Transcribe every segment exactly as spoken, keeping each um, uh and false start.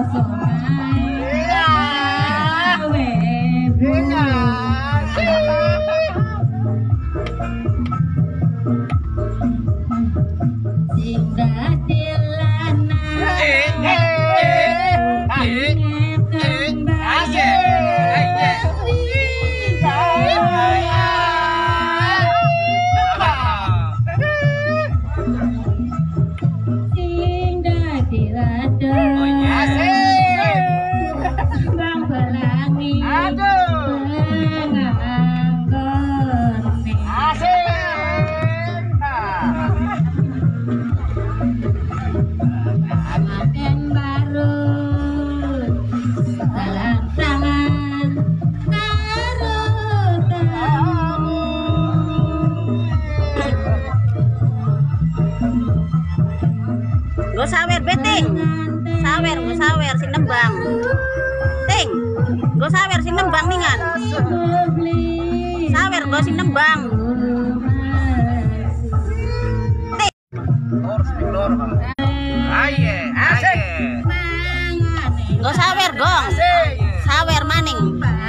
Go sawer beting. Sawer, go sawer si nembang. Ting. Go sawer si nembang ningan. Sawer go si nembang. Ting. Aye, asik. Go sawer gong. Sawer maning.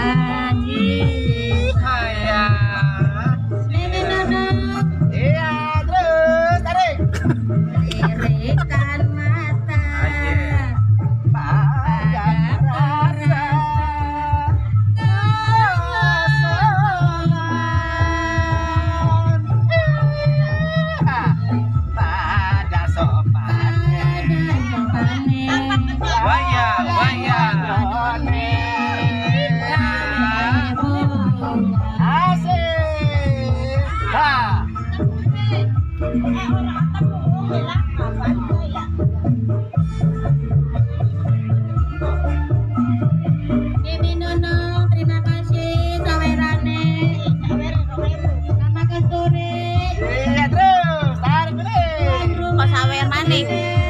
Ini Nono, terima kasih sawerane. Nama kasturi. Iya terus, tarik terus. Kok sawer maning?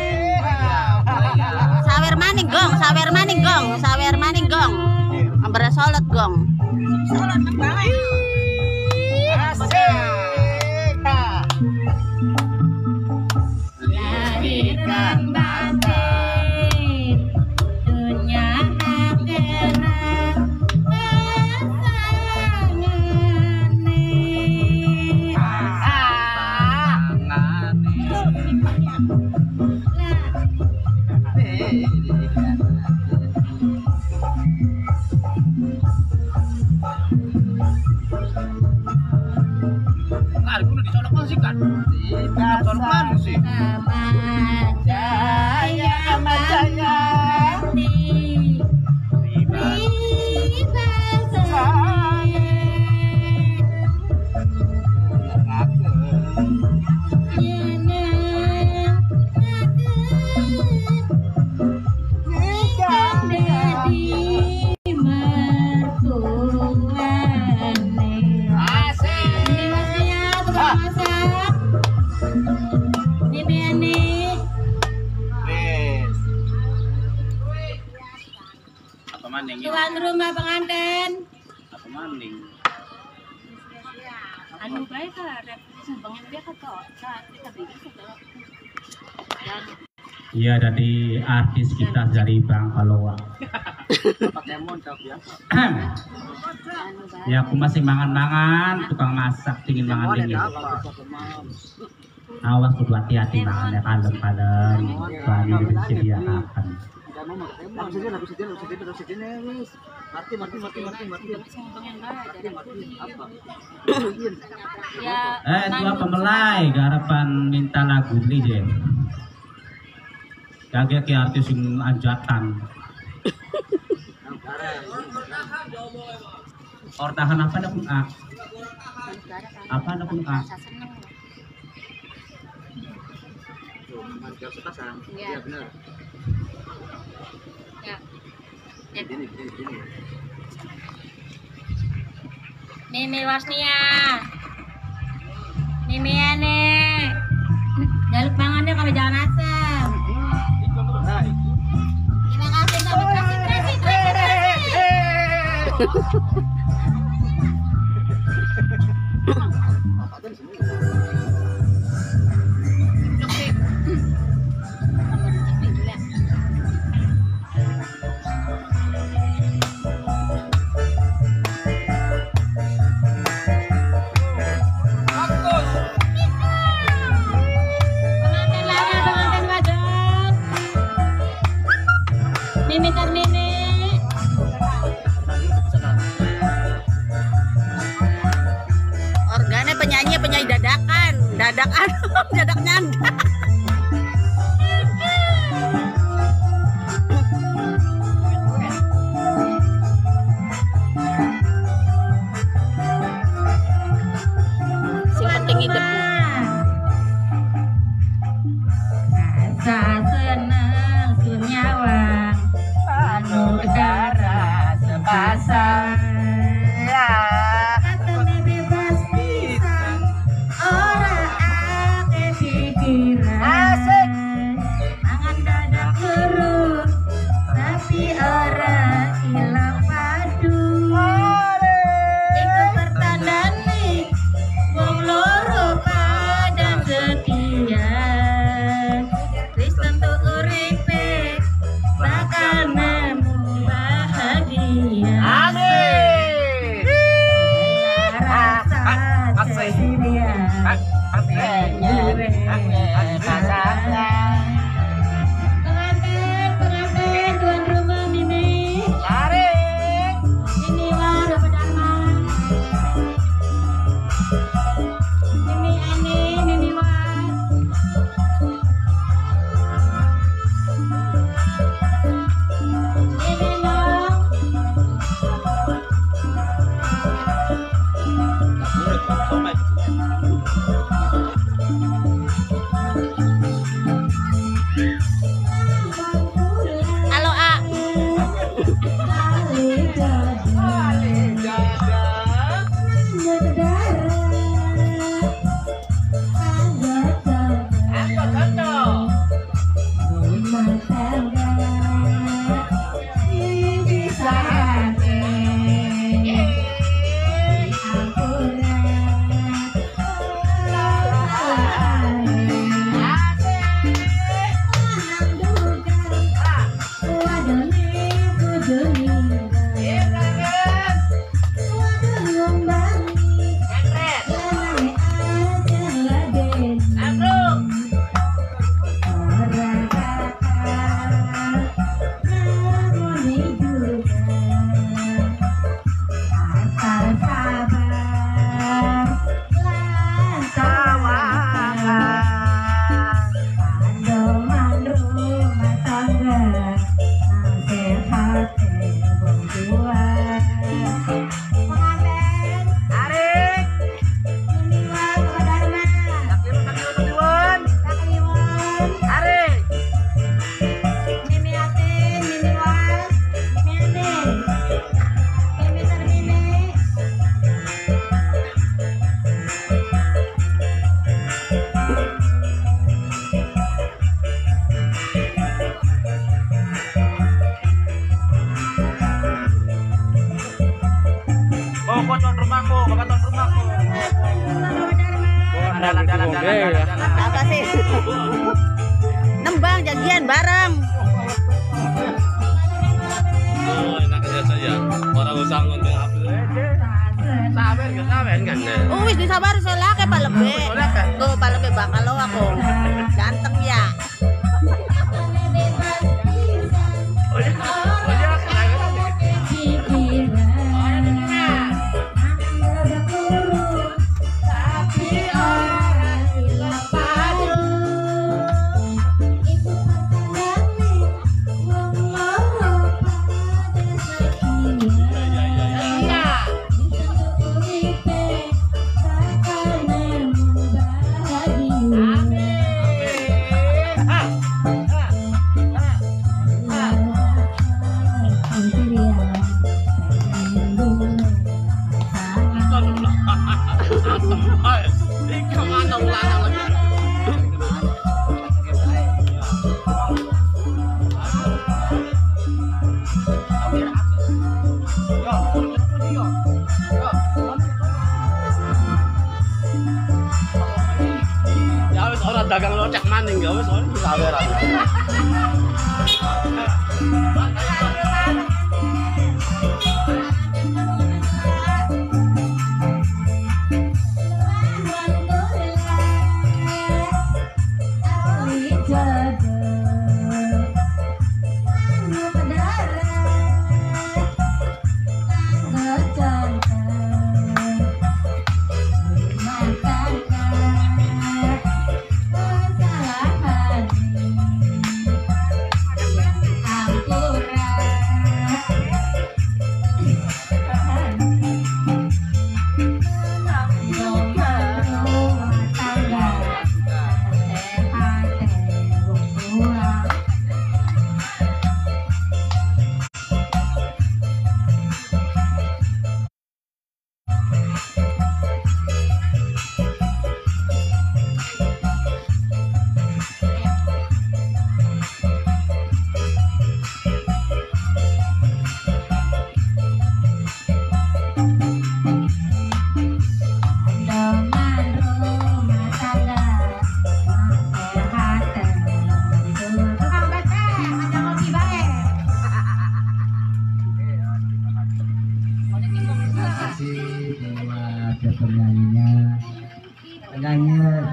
Sawer maning gong, sawer maning gong, sawer maning gong. Ambere solot gong. Solot nembang. Asik. Lahirkan batin dunia akhirat Nah, kudu dicolok musik kan? Tidak, colok musik. Jaya Jaya tuan rumah pengantin. Apa maning? Anu baik lah, sumbangin dia ke kok. Saat kita bikin sudah. Iya, dari artis kita dari Bang Palowa. Pakai mondok ya. Ya aku masih mangan-mangan, tukang masak dingin mangan dingin. Awas kudu hati-hati mangannya kalem-kalem, bahan yang disediakan. Mati, mati, mati, mati, mati. Apa? Eh, itu apa melai? Garapan minta lagu nih je. Kaget ke artis yang anjatan. Ortahan apa dah pun a? Apa dah pun a? Iya benar. Ya. Gini, gini, gini. Mimi Wasnia. Mimi ane. Jaluk mangannya kalau jangan asam. Terima kasih, terima kasih, terima kasih. Mimi Karnini. Organnya penyanyi penyanyi dadakan, dadakan, dadak nyanda. Sing penting hidup. Rasa senang sunyawang anu udara sepasang. Katanya bebas pisan, ora ake pikiran. Asik. Tangan dadak lurus, tapi ora ilang padu. Ikut pertandane, wong loro padang setia. Wis tentu uripe bakal nemu bahagia. Rasa ceria penyanyi pasangan. Pengantin, pengantin, tuan rumah Mimi. Ini war apa dharma? Mimi ini, Mimi war. Mimi long. Halo A. Apa sih? Nembang janjian bareng. Oh, enak aja saya. Orang usah ngonten apa. Sabar gak sabar kan? Oh, wis disabar salah kayak palebe. Tuh palebe bakal lo aku. Ganteng ya. Oh ya. Oh ya. Dagang locek maning gak wis ora saweran. Jaga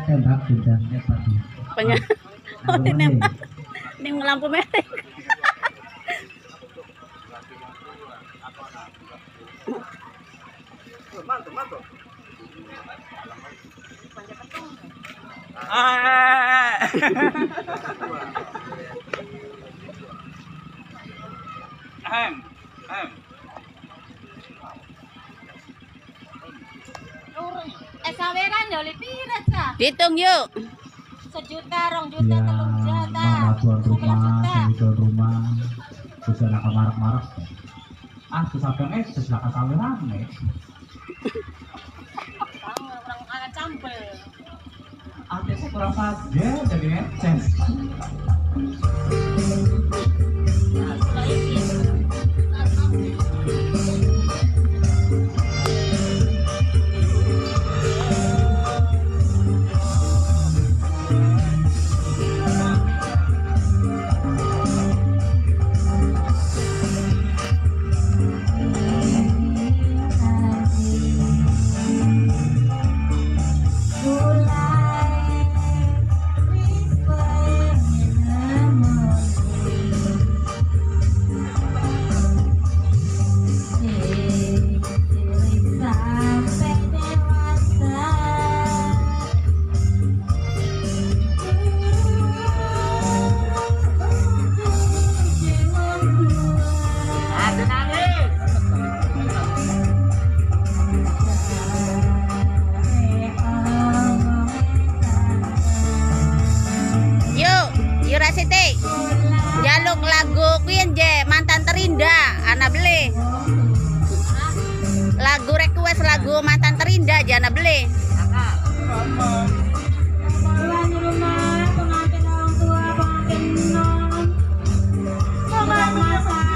tembak sudah hebat. Pengen. Oh, nembak. Ini lampu merah. Eh saweran ya oleh pira ta? Hitung yuk. Sejuta, rong juta, Ya, telung juta. mama tuan sebelas rumah, juta. semi tuan rumah, terus anak marah-marah. Ah, susah banget, susah kasaweran nih. Orang anak campel. Ada saya kurang saja jadi ngecen. Jaluk lagu kuyen je mantan terindah ana beli. Lagu request lagu mantan terindah je ana beli. Tuan rumah, pengantin orang tua, pengantin non. Sudah masak.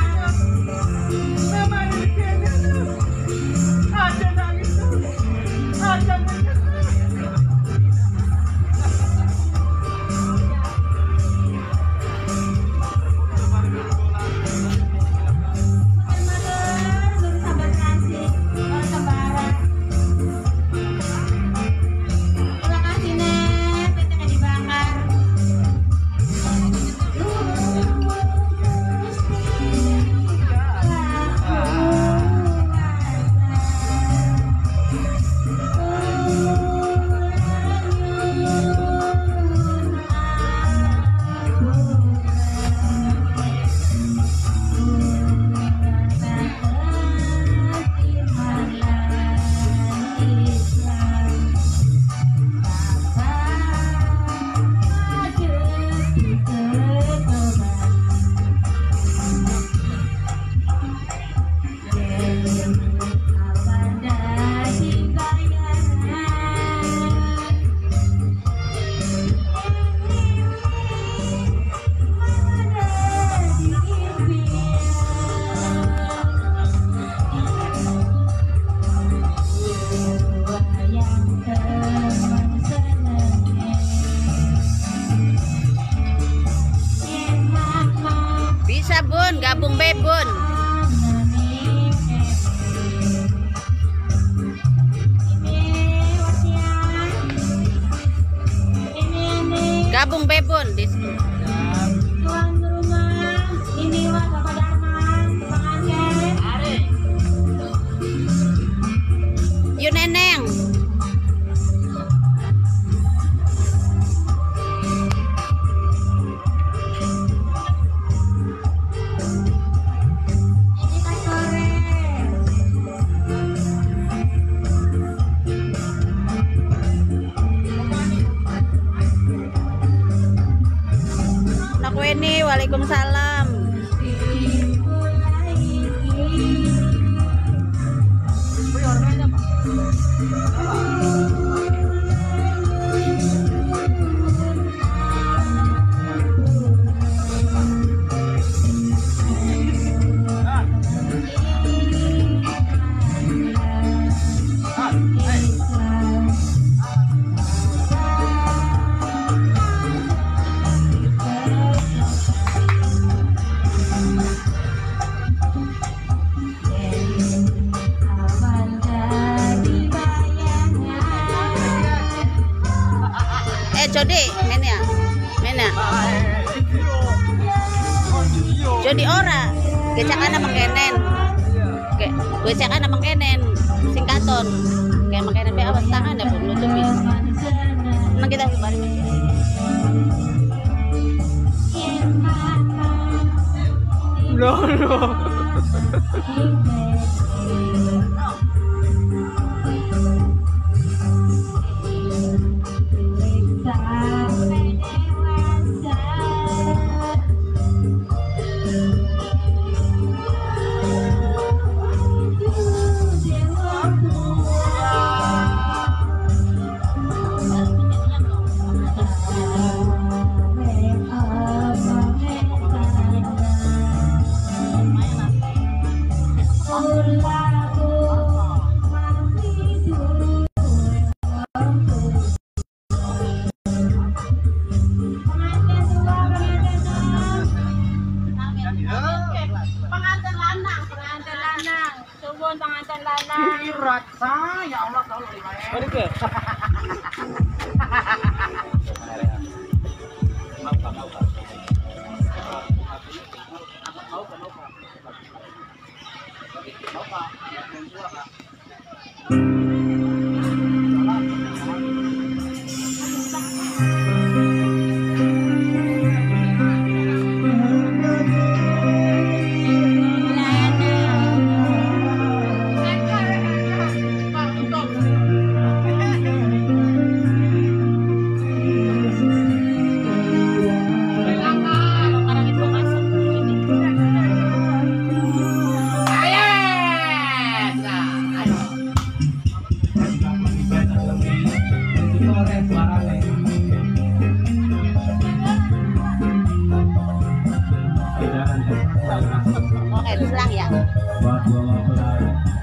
Bisa bun, gabung be bun. Gabung be bun. Tuan rumah, ini wah Bapak Darman, pengantin. Yuk neneng. Ini kan sore. Nak weni, waalaikumsalam. Jody, men ya. Men ya. Jody ora. Gecakan sama kenen. Oke, gecakan sama kenen. Singkaton. Kayak makanya be awas tangan ya belum nutupi. Emang kita balik. No, no. Pengantin lanang, pengantin lanang, suwun pengantin lanang. Rasa ya Allah kalau lima ya. Balik ke. Oke, pulang ya. Buat dua mempelai.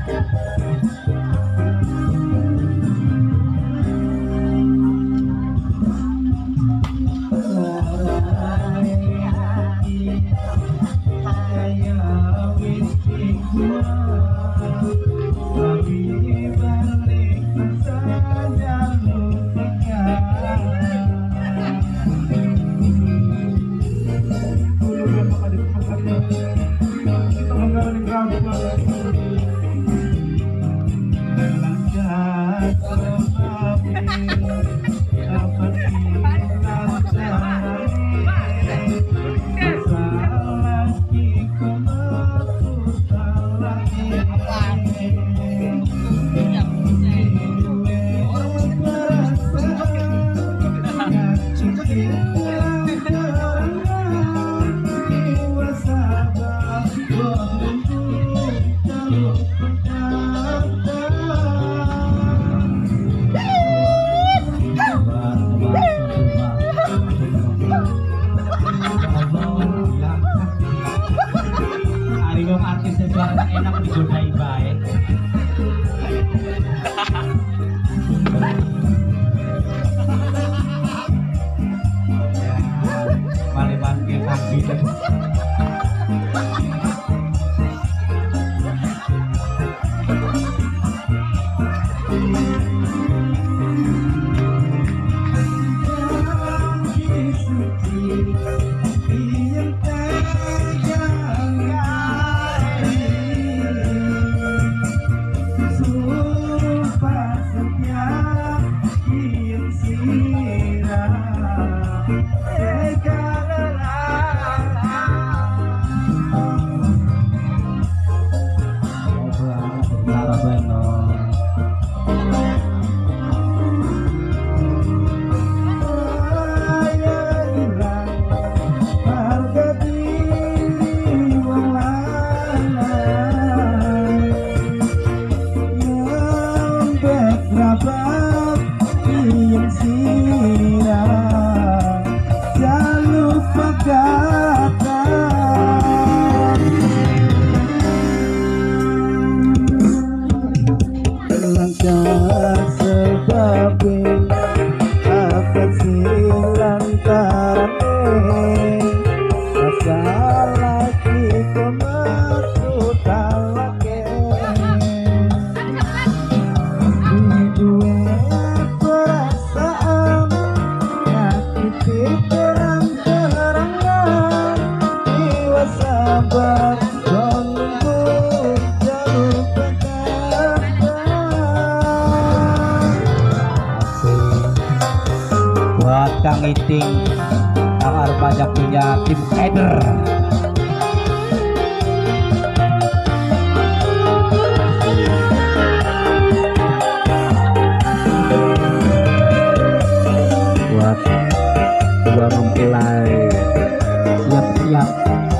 Artisnya suara enak digodai baik. Paling panggil kaki. sabar, menunggu jalur buat Kang Iting, Kang Arbaja punya tim header. Buat dua mempelai siap-siap.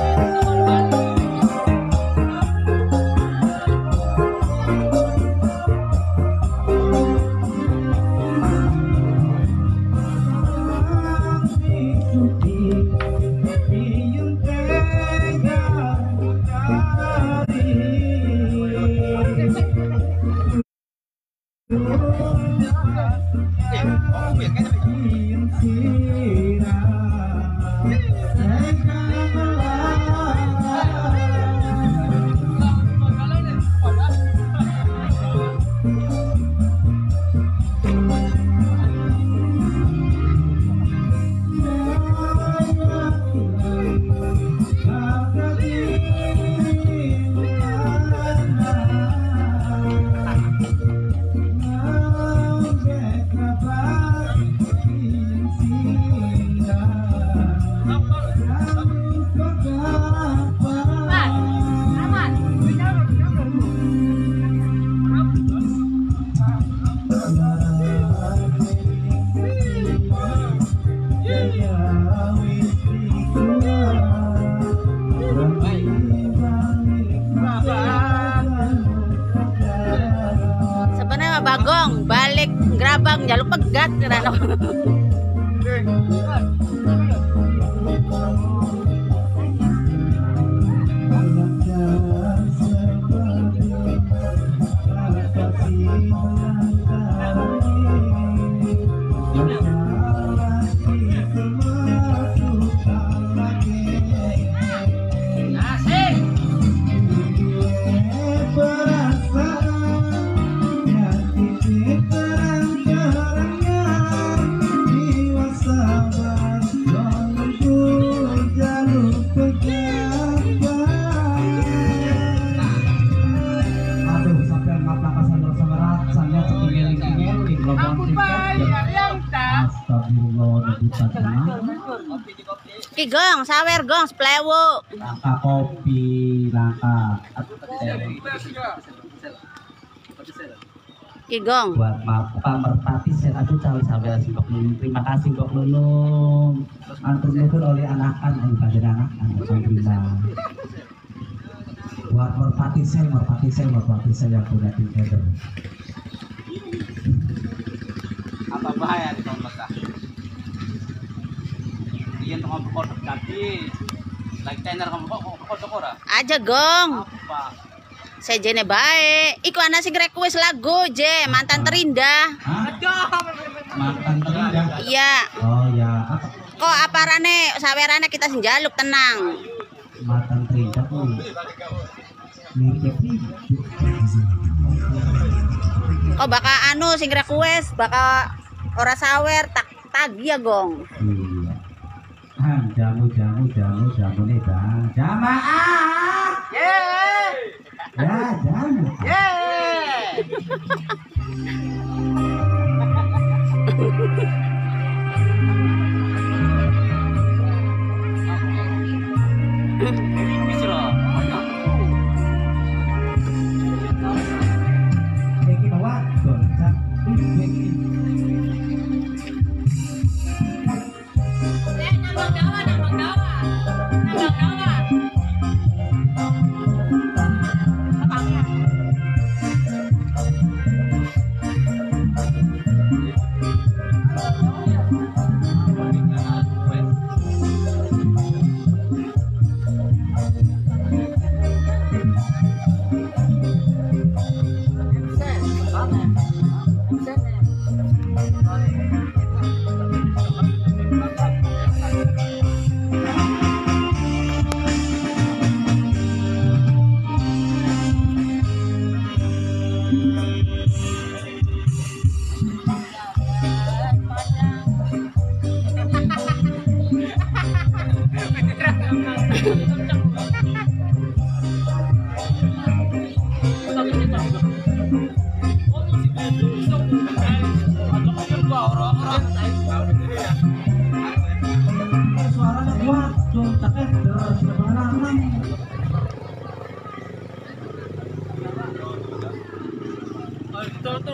Sebenarnya Bagong balik Grabang jaluk pegat kerana Ki gong, sawer gong, seplewu. Langka kopi, langka Ki gong. buat Pak Merpati saya aduh cawe sampai Kok Nunung. Terima kasih Kok Nunung. Antum itu oleh anakan bukan anak anak terima. Buat Merpati saya, Merpati saya, Merpati saya yang punya tim header. Apa bahaya di tahun Mekah? Iya tuh ngomong kodok tadi. Like tenar kamu kok kodok ora? Aja gong. Apa? Saya jene baik. Iku ana sing request lagu je, mantan terindah. Hah? Mantan terindah. Iya. Oh ya, apa? Kok aparane sawerane kita sing jaluk tenang. Mantan terindah tuh. Mirip Kok bakal anu sing request bakal ora sawer tak tagi ya gong. iya. Ah, jamu jamu jamu jamu nih bang. Jamaah. Yeay! Ya jamu. Yeay! Bisa loh. Iki bawa gonca.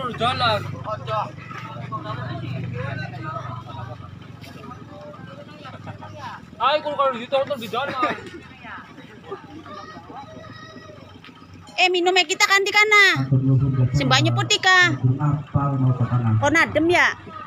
turun di jalan. Ay, kung kalau di situ turun di jalan. Eh minumnya kita kan di kana. Simbanyo putih ka. Apal mau ke kanan. Kau nadem ya?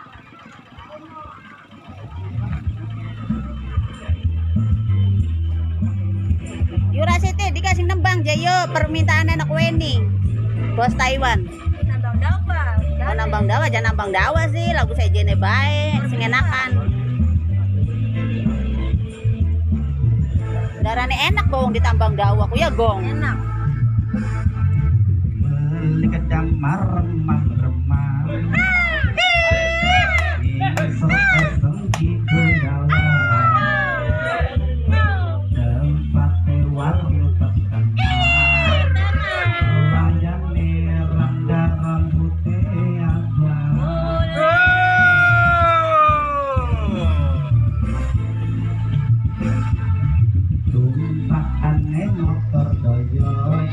Yura sete dikasih nembang Jayo permintaan anak Weni. Bos Taiwan. Nambang dawa. Oh, nambang dawa, jangan nambang dawa sih. Lagu saya jene baik, sing enakan. Darane enak gong ditambang dawa, aku ya gong. Enak. Beli kedang maremang-remang. Esok-esok di dalam tempat warung petang. Wayang merah dalam putih abang. Tumpakannya motor doyo.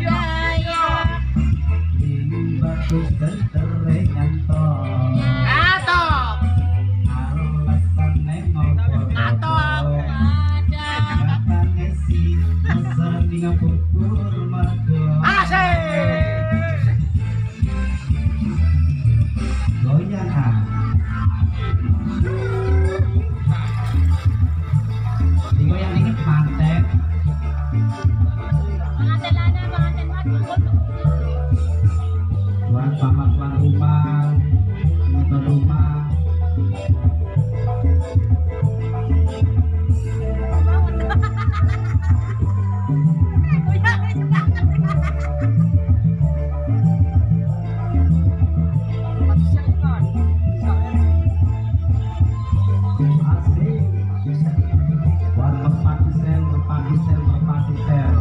Bagus dan terengan tol. Atau. Alasannya ngobrol. Atau. Katanya si masa dina pupur madon. Asik. Goyangan. Digoyang dikit mantek. Pengantin pengantin Tuan paman tuan rumah, tuan rumah. Asik. Tuan merpati sel, merpati sel, merpati sel.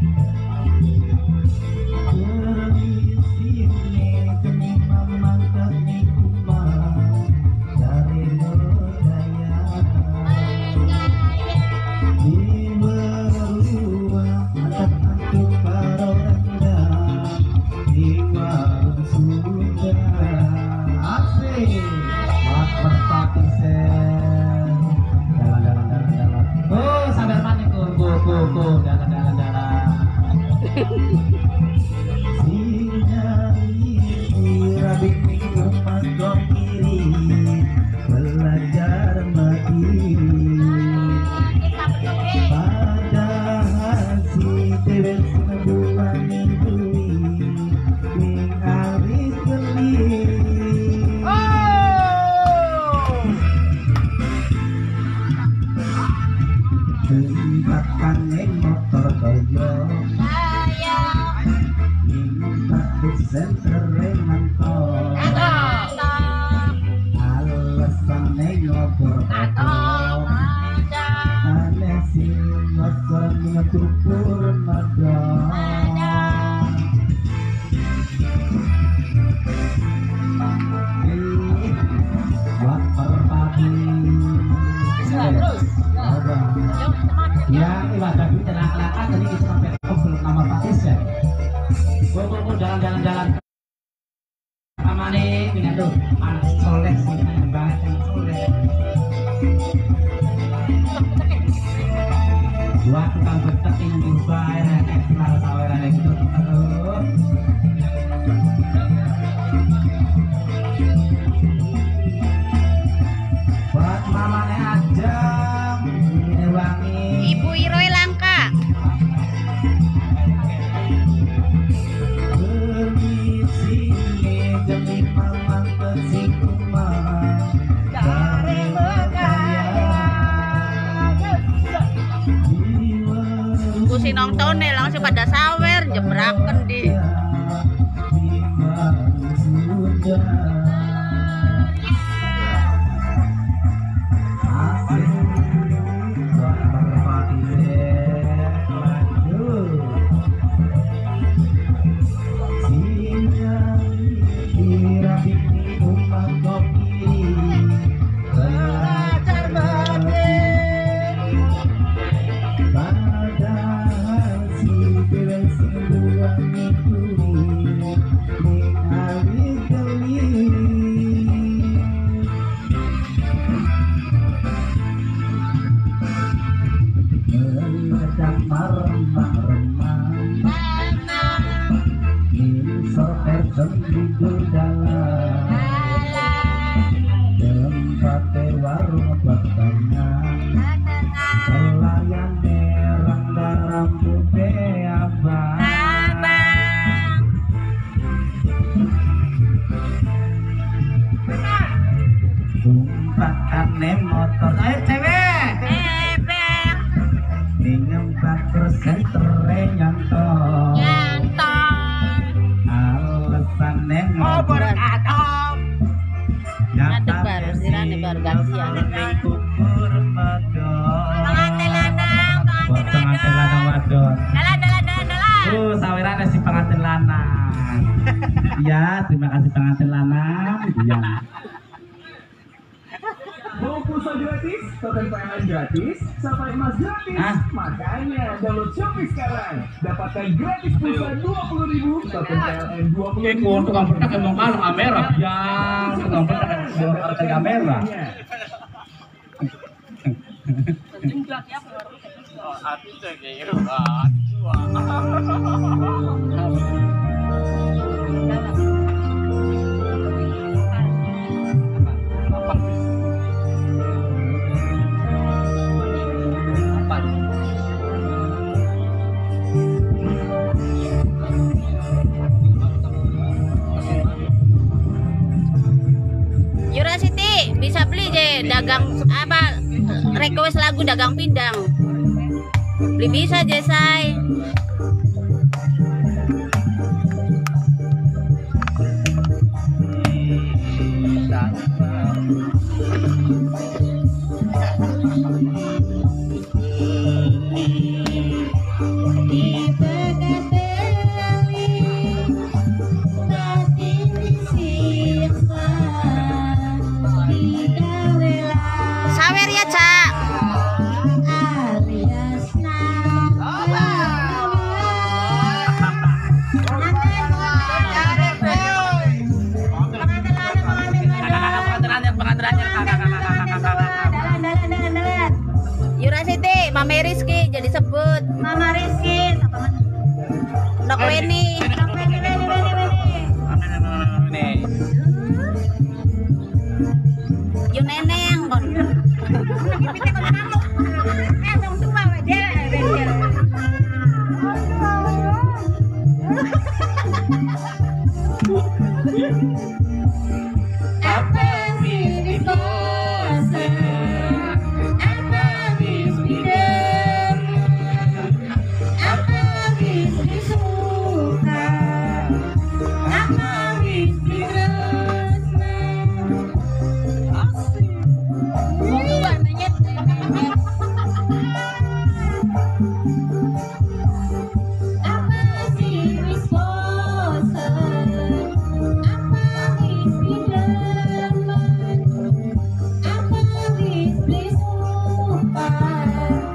Belajar mandiri, padahal si dewek sebulan dui, ningali geli. Tembakan neng motor doyo, minta senter mantol. Alasannya ngobrol atau aneh sih ngobrol ngetupur madon. Eh, buat merpati. Ya, ibadah duit dan akhlak tadi kita sampai belum nama patis ya. Go go go jalan-jalan jalan. Amane pindah tuh, anak soleh sih, banget yang soleh. Dua tukang betek yang diubah, ya, kayak kelar saweran yang gitu, aduh. Buat mamanya aja, ini wangi. Ibu Iroi langka. Demi mama kesing rumah dari Kusi nonton nih langsung pada sawer jebraken di. Padahal si tidur dalam tempat warung batangnya pelayan derang dalam bube abang tumpakane motor ayo cewek dengan bakal sentere nyantol alasannya ngobrol Ngadeg baru sirane baru gantian. kubur madon pengantin lanang wadon tuh sawirane si pengantin lanang iya terima kasih pengantin lanang iya. Mau pulsa gratis, token P L N gratis, sampai emas gratis. Hah? Makanya download Shopee sekarang. Dapatkan gratis pulsa dua puluh ribu, token P L N dua puluh ribu. Ikut tukang pernah ke Bengkalo kamera yang tukang pernah ke kamera. Oh, hati tuh kayak gitu. Yura Siti bisa beli je dagang apa request lagu dagang pindang. Beli bisa je say. Sawer ya, Cak. Yura Siti, Mama Rizky jadi sebut. Mama Rizky, Dok Weni. Yu Neneng.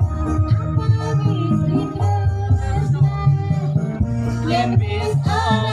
Yes,